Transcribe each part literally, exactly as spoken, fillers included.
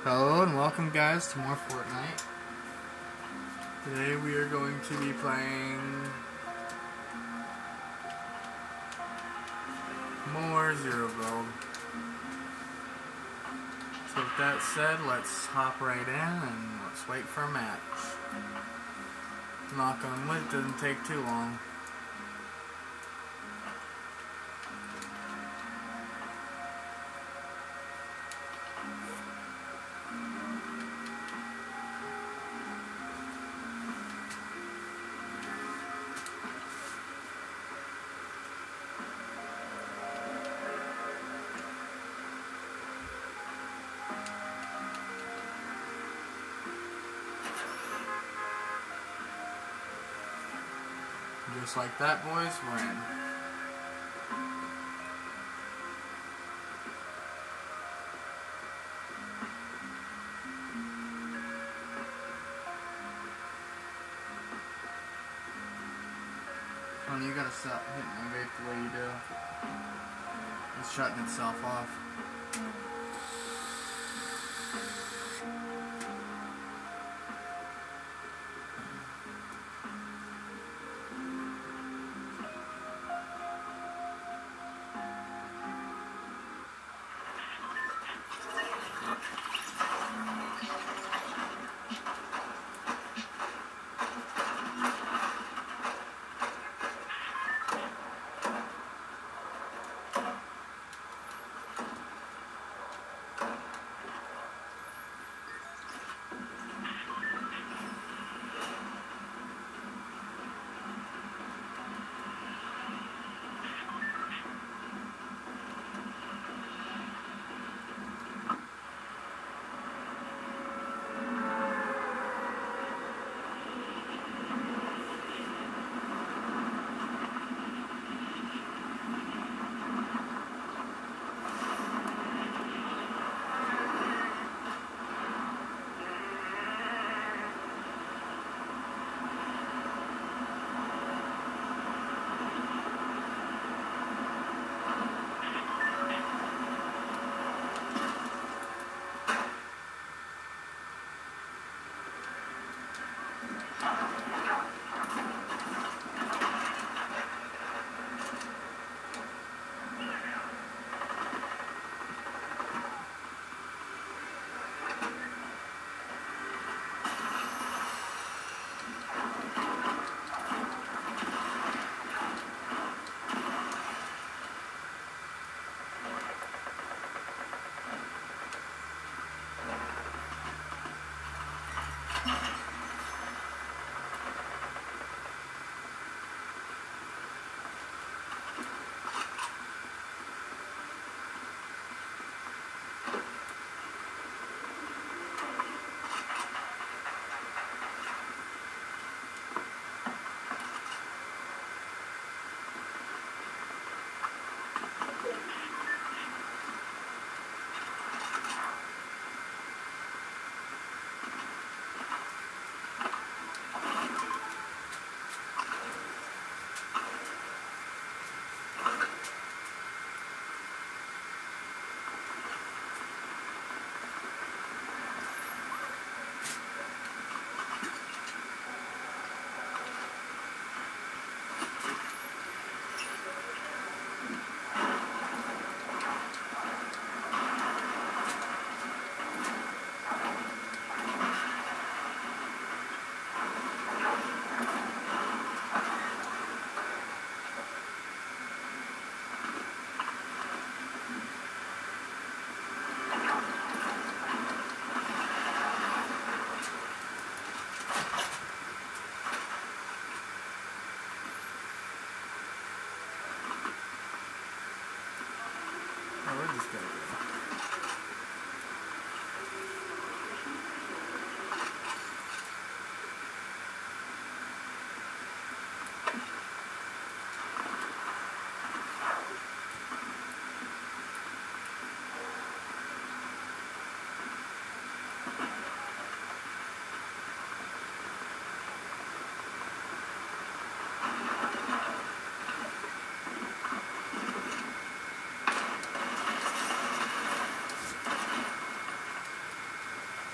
Hello and welcome guys to more Fortnite. Today we are going to be playing more Zero Build. So with that said, let's hop right in and let's wait for a match. Knock on wood, doesn't take too long. Just like that, boys, we're in. Honey, you gotta stop hitting my vape the way you do. It's shutting itself off.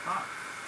Fuck.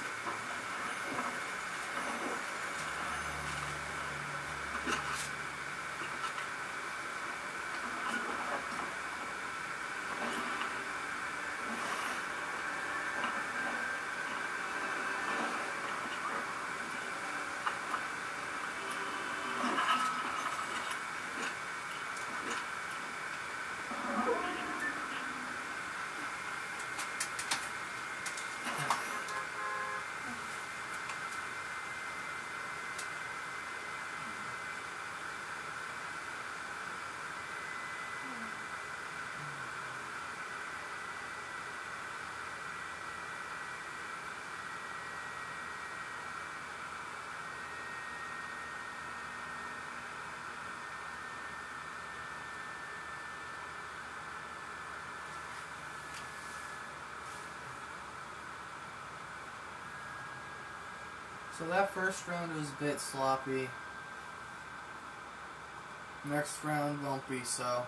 So that first round was a bit sloppy. Next round won't be so.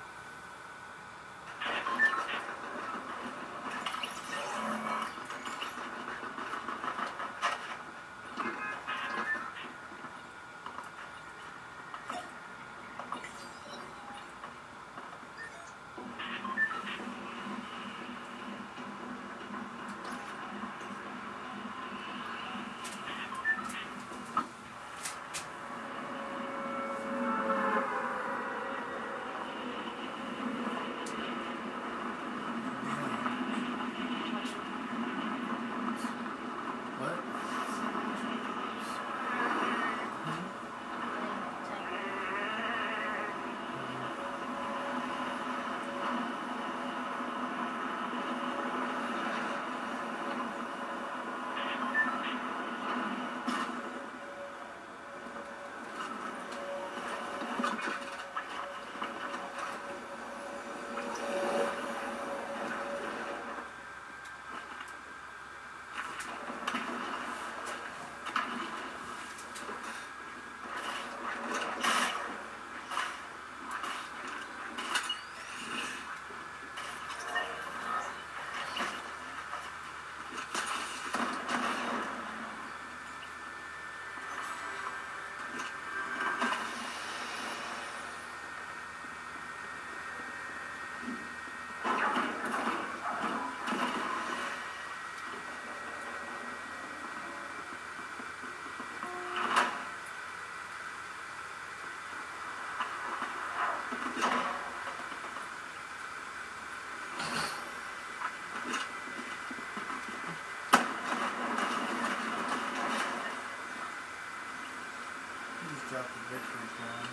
Drop the victory crown.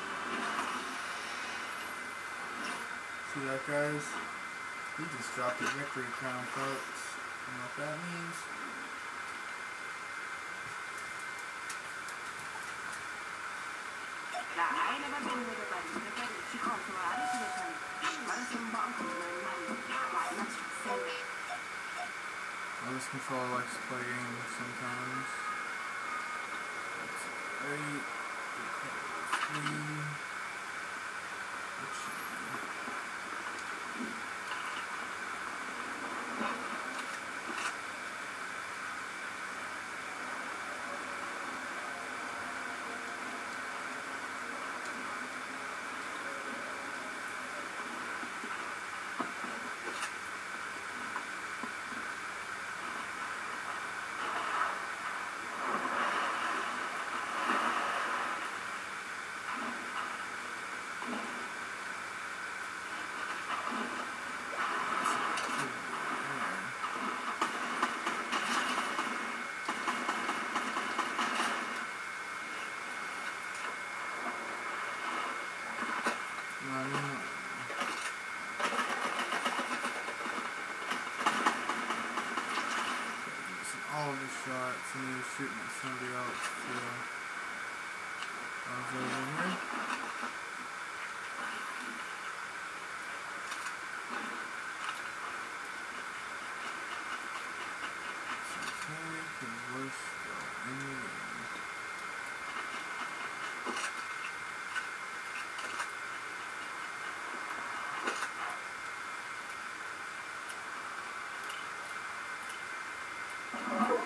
See that, guys? We just dropped the victory crown, folks. You know what that means? This controller likes to play games sometimes. That's great. Mm. All of the shots, and he was shooting at somebody else too. I was over here. So okay, because we're still in the game. Oh.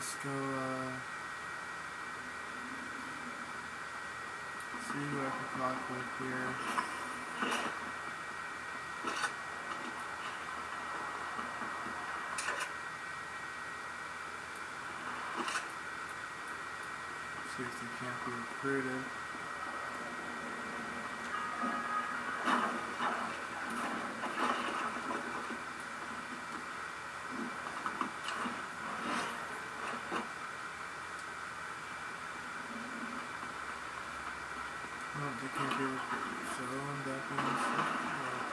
Let's go, uh, see who I can talk with here. See if they can't be recruited. No, they can't be recruited, so that being said, well,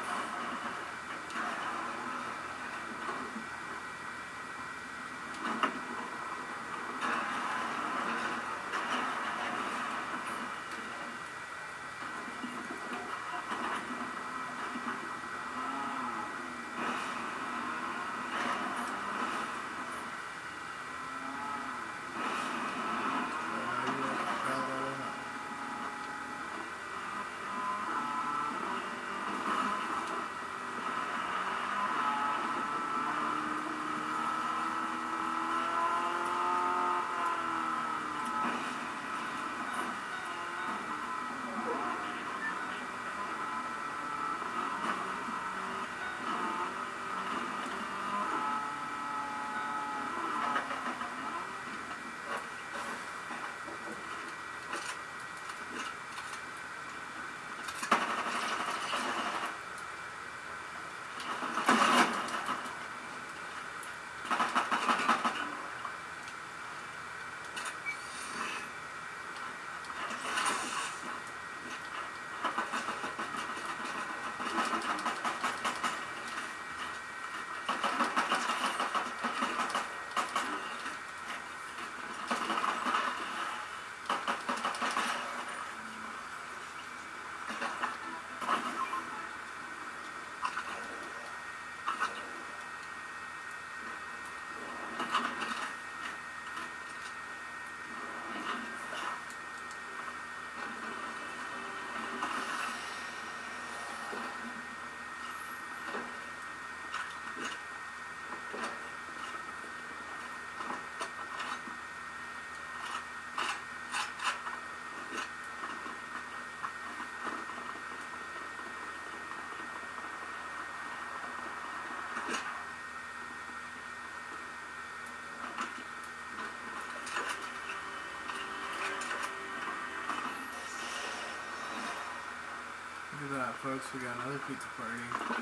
look at that, folks, we got another pizza party.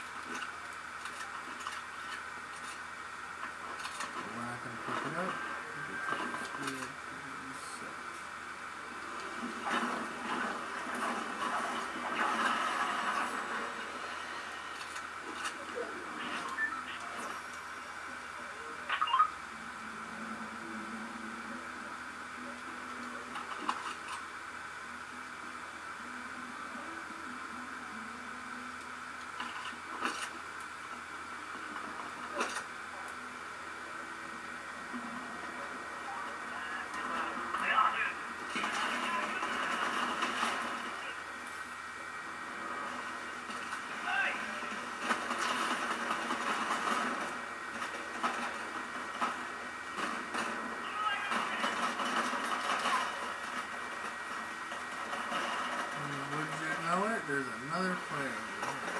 We're not going to pick it up because we are set. There's another player over here.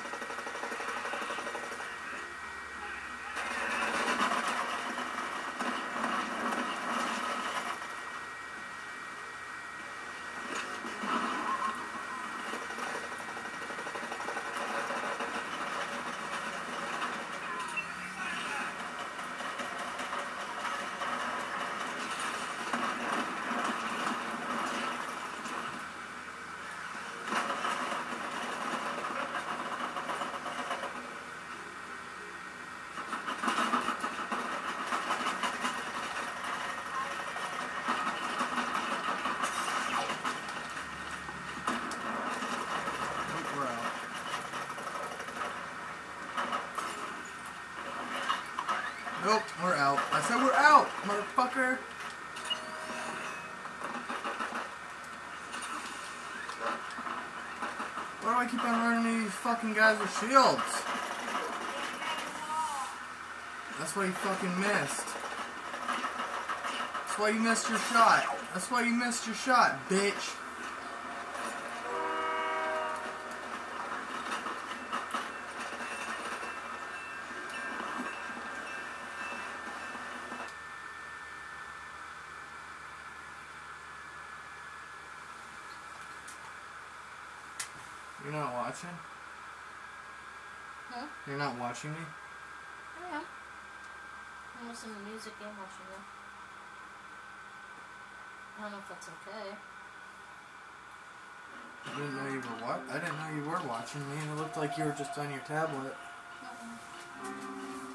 Nope, we're out. I said we're out, motherfucker. Why do I keep on running these fucking guys with shields? That's what he fucking missed. That's why you missed your shot. That's why you missed your shot, bitch. You're not watching? Huh? You're not watching me? I am. I'm listening to music and watching you. I don't know if that's okay. I didn't know you were what? I didn't know you were watching me, and it looked like you were just on your tablet. Uh-uh.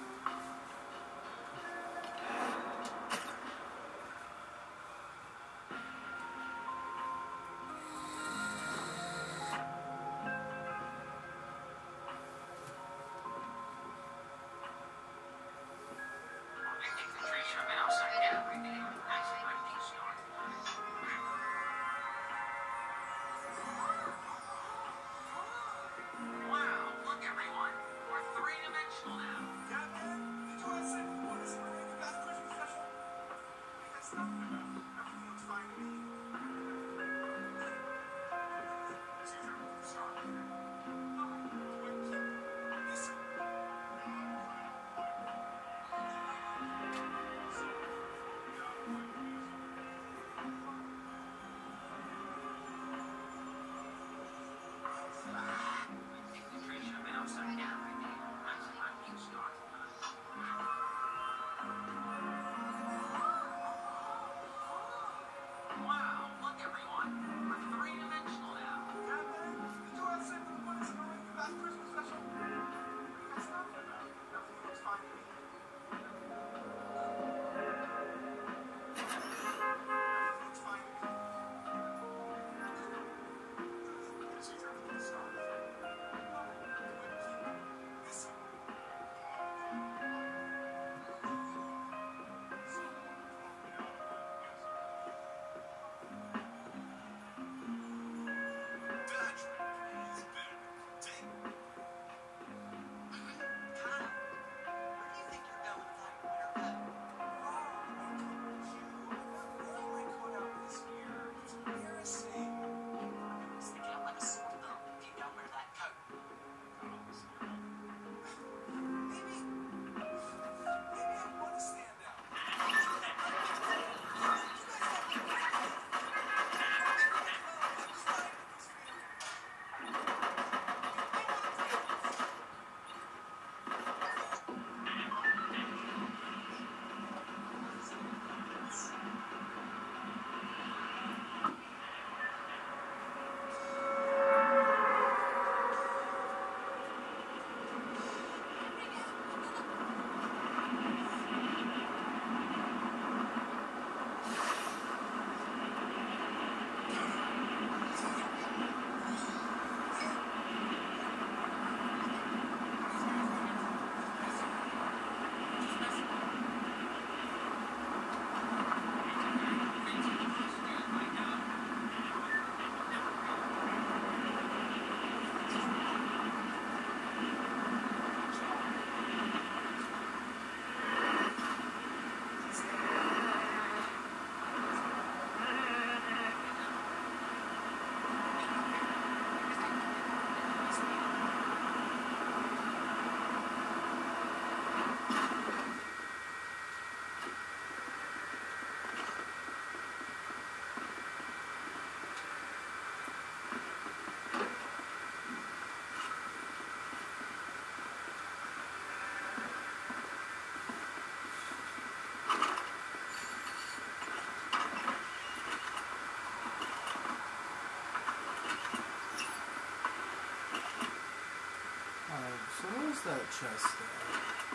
So where's that chest at?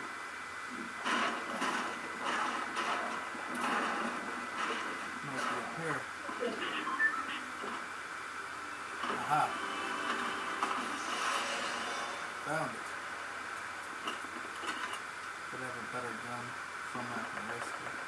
Might be up here. Aha. Found it. Could have a better gun from that ballistic.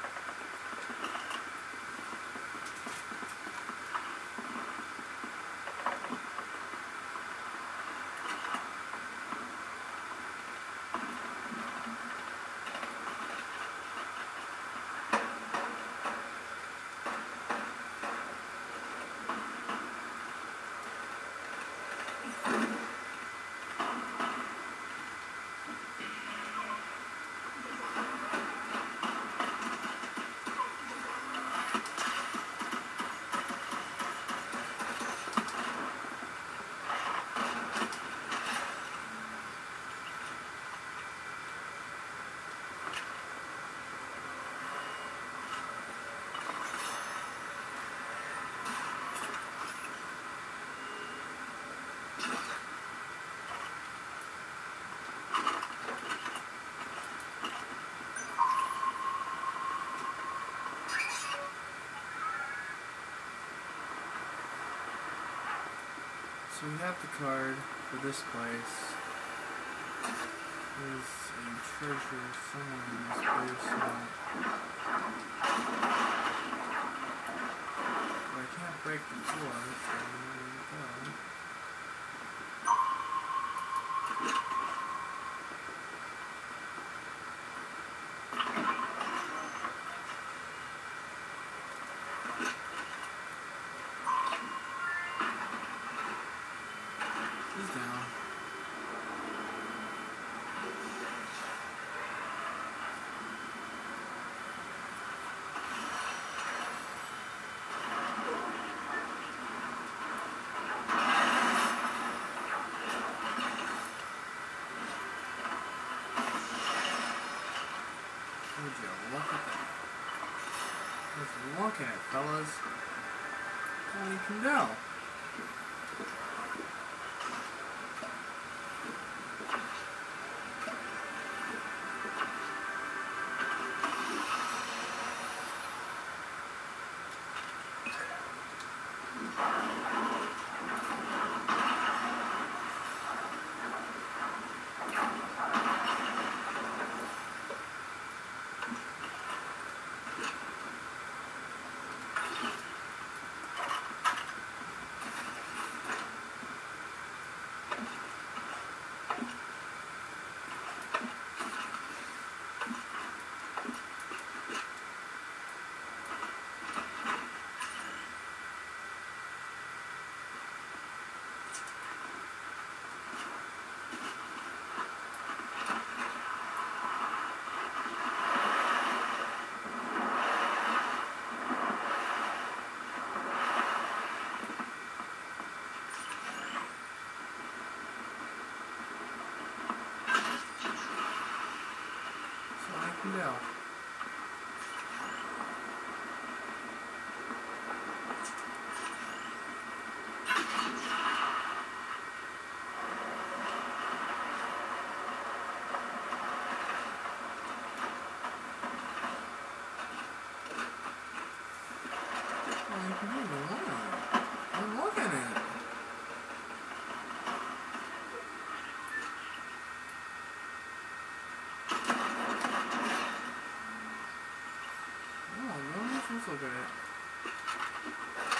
So we have the card for this place. There's a treasure somewhere in this basement. But I can't break the floor, so there we go. He's down. Would you look at that? Just look at it, fellas. Well, you can go. No. Well, you can move along. I'm looking at it. Oh, no, let's look at it.